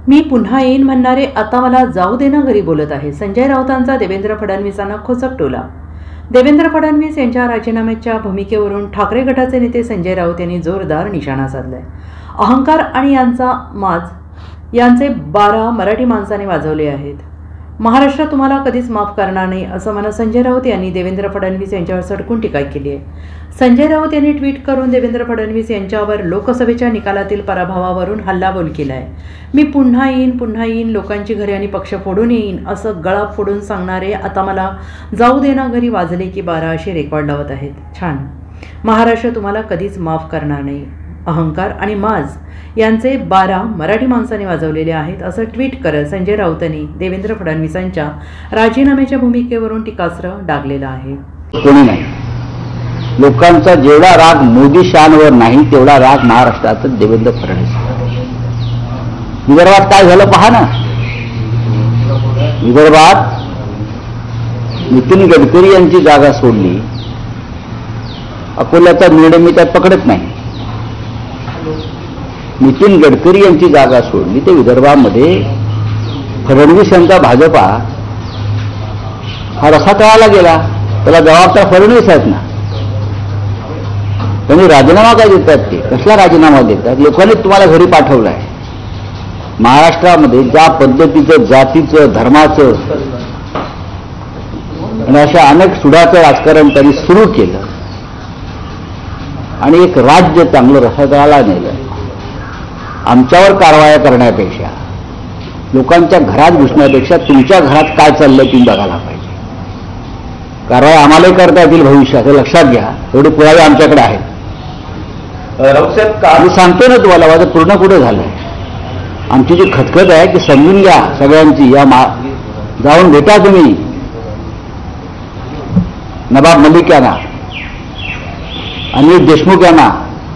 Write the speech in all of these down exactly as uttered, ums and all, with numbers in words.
मी पुन्हा येईन म्हणणारे आता मला जाऊ दे ना घरी बोलत आहे. संजय राऊतांचा देवेंद्र फडणवीसांना खोचक टोला. देवेंद्र फडणवीस यांच्या राजीनाम्याच्या भूमिकेवरून ठाकरे गटाचे नेते संजय राऊत यांनी जोरदार निशाणा साधलाय. अहंकार आणि यांचा माज यांचे बारा मराठी माणसाने वाजवले आहेत. महाराष्ट्र तुम्हाला कधीच माफ करणार नाही असं म्हणत संजय राऊत यांनी देवेंद्र फडणवीस यांच्यावर सडकून टीका केली आहे. संजय राऊत यांनी ट्विट करून देवेंद्र फडणवीस यांच्यावर लोकसभेच्या निकालातील पराभवावरून हल्लाबोल केला आहे. मी पुन्हा येईन पुन्हा येईन लोकांची घरे आणि पक्ष फोडून येईन असं गळा फोडून सांगणारे आता मला जाऊ दे ना घरी वाजले की बारा असे रेकॉर्ड लावत आहेत. छान. महाराष्ट्र तुम्हाला कधीच माफ करणार नाही. अहंकार आणि माज यांचे बारा मराठी माणसाने वाजवलेले आहेत असं ट्विट करत संजय राऊतांनी देवेंद्र फडणवीसांच्या राजीनाम्याच्या भूमिकेवरून टीकास्त्र डागलेलं आहे. कोणी नाही. लोकांचा जेवढा राग मोदी शानवर नाही तेवढा राग महाराष्ट्रात देवेंद्र फडणवीस. विदर्भात काय झालं पहा ना. विदर्भात नितीन गडकरी यांची जागा सोडली. अकोल्याचा निर्णय मी त्यात पकडत नाही. नितीन गडकरी यांची जागा सोडली ते विदर्भामध्ये फडणवीस यांचा भाजपा हा रसा तळाला गेला. त्याला जबाबदार फडणवीस आहेत ना. त्यांनी राजीनामा काय देतात? ते कसला राजीनामा देतात? लोकांनी तुम्हाला घरी पाठवलं आहे. महाराष्ट्रामध्ये ज्या पद्धतीचं जातीचं धर्माचं आणि अशा अनेक सुडाचं राजकारण त्यांनी सुरू केलं आणि एक राज्य चांगलं रसातळाला नेलं. आमच्यावर कारवाया करण्यापेक्षा लोकांच्या घरात घुसण्यापेक्षा तुमच्या घरात काय चाललंय तुम्ही बघायला पाहिजे. कारवाई आम्हालाही करता येतील भविष्यात हे लक्षात घ्या. एवढे पुरावे आमच्याकडे आहेत. मी सांगतो ना तुम्हाला माझं पूर्ण कुठे झालंय. आमची जी खतखत आहे की समजून घ्या सगळ्यांची. या मा जाऊन भेटा तुम्ही नवाब मलिक यांना, अनिल देशमुख यांना,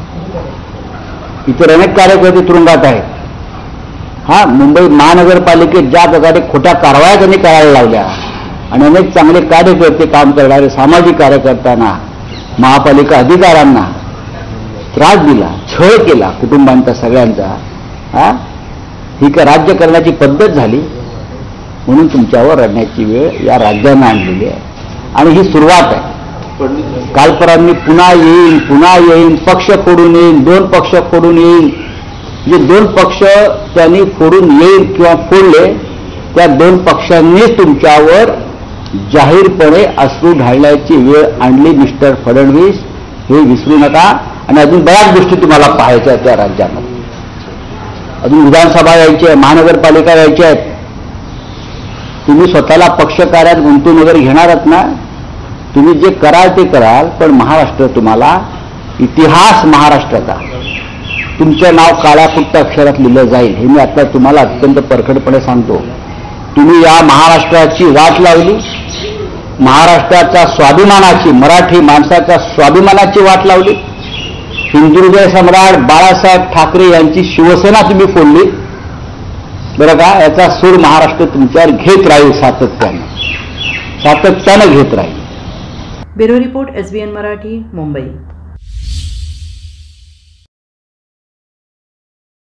इतर अनेक कार्यकर्ते तुरुंगात आहेत. हा मुंबई महानगरपालिकेत ज्या प्रकारे खोट्या कारवाया त्यांनी करायला लावल्या आणि अनेक चांगले कार्यकर्ते काम करणारे सामाजिक कार्यकर्त्यांना महापालिका अधिकाऱ्यांना त्रास दिला, छळ केला कुटुंबांचा सगळ्यांचा. हा ही का राज्य करण्याची पद्धत झाली. म्हणून तुमच्यावर रडण्याची वेळ या राज्यानं आणलेली आहे आणि ही सुरुवात आहे. कालपरांनी पुन्हा येईन पुन्हा येईन पक्ष फोडून येईन दोन पक्ष फोडून येईन. जे दोन पक्ष त्यांनी फोडून येईल किंवा फोडले त्या दोन पक्षांनीच तुमच्यावर जाहीरपणे अश्रू ढाळण्याची वेळ आणली मिस्टर फडणवीस. हे विसरू नका. आणि अजून बऱ्याच गोष्टी तुम्हाला पाहायच्या त्या राज्यामध्ये. अजून विधानसभा यायची आहे, महानगरपालिका यायच्या आहेत. तुम्ही स्वतःला पक्षकार्यात गुंतून वगैरे घेणार आहात ना. तुम्ही जे कराल ते कराल पण महाराष्ट्र तुम्हाला इतिहास महाराष्ट्राचा तुमचं नाव काळ्या कुट्ट अक्षरात लिहिलं जाईल. हे मी आता तुम्हाला अत्यंत परखडपणे सांगतो. तुम्ही या महाराष्ट्राची वाट लावली. महाराष्ट्राच्या स्वाभिमानाची मराठी माणसाच्या स्वाभिमानाची वाट लावली. हिंदुहृदय सम्राट बाळासाहेब ठाकरे यांची शिवसेना तुम्ही फोडली. बरं का. याचा सूर महाराष्ट्र तुमच्यावर घेत राहील. सातत्याने सातत्यानं घेत राहील. Bureau report S B N Marathi Mumbai.